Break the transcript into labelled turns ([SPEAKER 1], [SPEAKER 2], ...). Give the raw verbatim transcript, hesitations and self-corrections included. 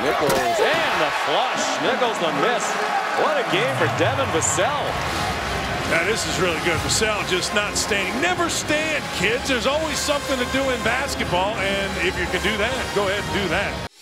[SPEAKER 1] Nichols and the flush. Nichols the miss. What a game for Devin Vassell.
[SPEAKER 2] Now this is really good. Vassell just not standing. Never stand, kids. There's always something to do in basketball, and if you can do that, go ahead and do that.